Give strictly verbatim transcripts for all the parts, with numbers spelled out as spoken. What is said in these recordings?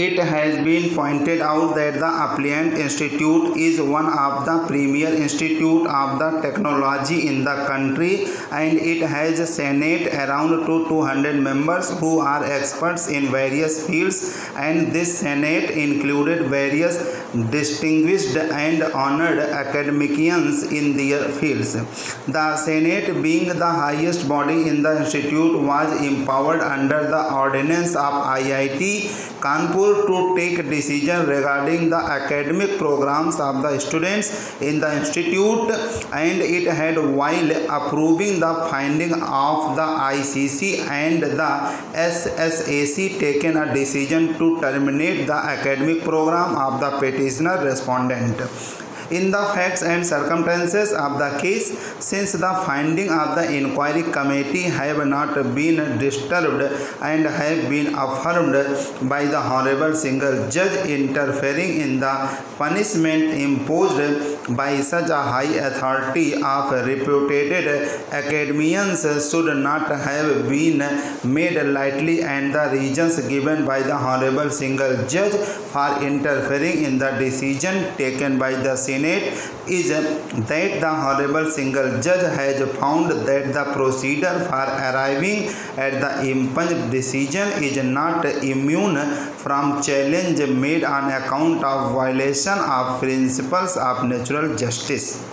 it has been pointed out that the Applied Institute is one of the premier institutes of the technology in the country, and it has a senate around to two hundred members who are experts in various fields, and this senate included various distinguished and honored academicians in their fields. The senate, being the highest body in the institute, was empowered under the ordinance of I I T Kanpur to take decisions regarding the academic programs of the students in the institute, and it had, while approving the finding of the I C C and the S S A C, taken a decision to terminate the academic program of the petitioner respondent. In the facts and circumstances of the case, since the finding of the inquiry committee have not been disturbed and have been affirmed by the Honorable Single Judge, interfering in the punishment imposed by such a high authority of reputed academicians should not have been made lightly, and the reasons given by the Honorable Single Judge for interfering in the decision taken by the Senate is that the Honorable Single Judge has found that the procedure for arriving at the impunged decision is not immune from challenge made on account of violation of principles of natural justice.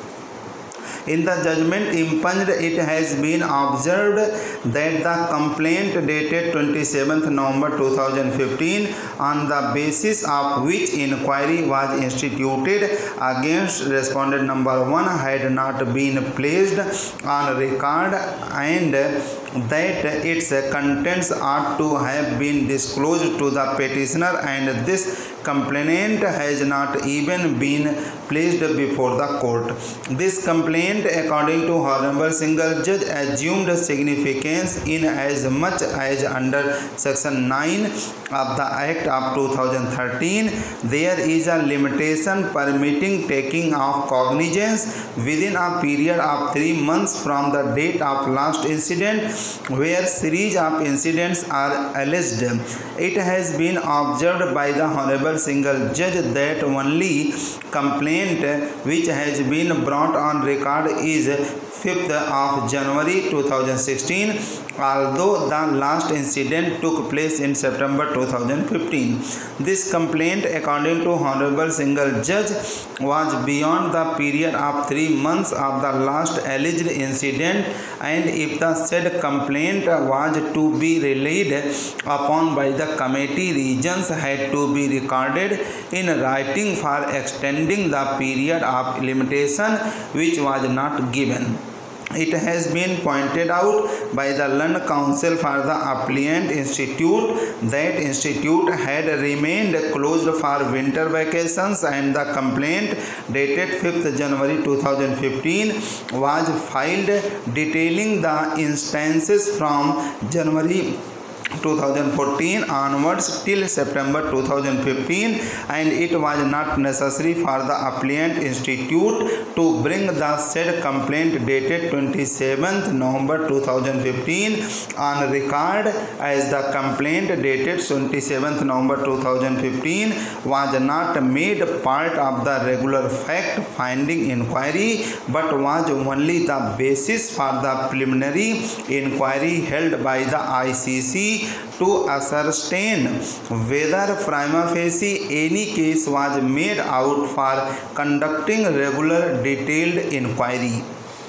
In the judgment impunged, it has been observed that the complaint dated twenty-seventh November two thousand fifteen, on the basis of which inquiry was instituted against respondent number one, had not been placed on record, and that its contents ought to have been disclosed to the petitioner, and this complaint has not even been placed before the court. This complaint, according to Honorable Single Judge, assumed significance in as much as under Section nine of the Act of two thousand thirteen, there is a limitation permitting taking of cognizance within a period of three months from the date of last incident, where series of incidents are alleged. It has been observed by the Honorable Single Judge that only complaint which has been brought on record is fifth of January two thousand sixteen, although the last incident took place in September two thousand fifteen. This complaint, according to Honorable Single Judge, was beyond the period of three months of the last alleged incident, and if the said complaint was to be relied upon by the committee, reasons had to be recorded in writing for extending the period of limitation, which was not given. It has been pointed out by the learned counsel for the Applied Institute that institute had remained closed for winter vacations, and the complaint dated fifth January two thousand fifteen was filed detailing the instances from January two thousand fourteen onwards till September two thousand fifteen, and it was not necessary for the Applied Institute to bring the said complaint dated twenty-seventh November two thousand fifteen on record, as the complaint dated twenty-seventh November two thousand fifteen was not made part of the regular fact finding inquiry, but was only the basis for the preliminary inquiry held by the I C C to ascertain whether prima facie any case was made out for conducting regular detailed inquiry.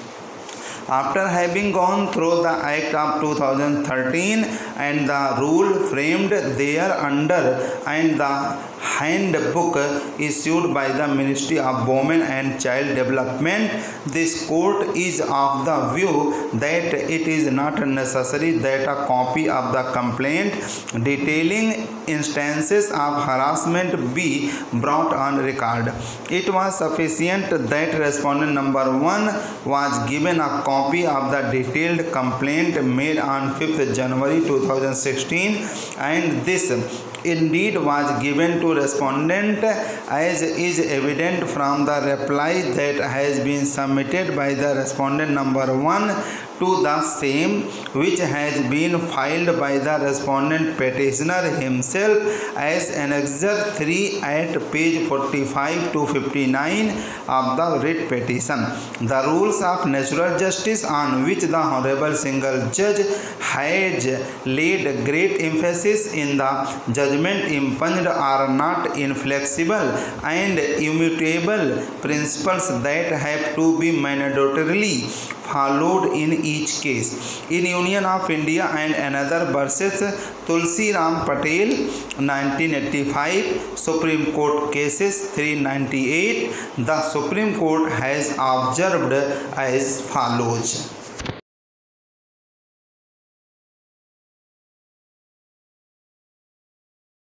After having gone through the Act of two thousand thirteen and the rule framed thereunder and the handbook issued by the Ministry of Women and Child Development, this court is of the view that it is not necessary that a copy of the complaint detailing instances of harassment be brought on record. It was sufficient that respondent number one was given a copy of the detailed complaint made on fifth January two thousand sixteen, and this indeed was given to respondent, as is evident from the reply that has been submitted by the respondent number one to the same, which has been filed by the respondent petitioner himself as Annexure three at page forty-five to fifty-nine of the writ petition. The rules of natural justice on which the Honorable Single Judge has laid great emphasis in the judgment impunged are not inflexible and immutable principles that have to be mandatorily followed in each case. In Union of India and another versus Tulsi Ram Patel nineteen eighty-five Supreme Court cases three ninety-eight, the Supreme Court has observed as follows.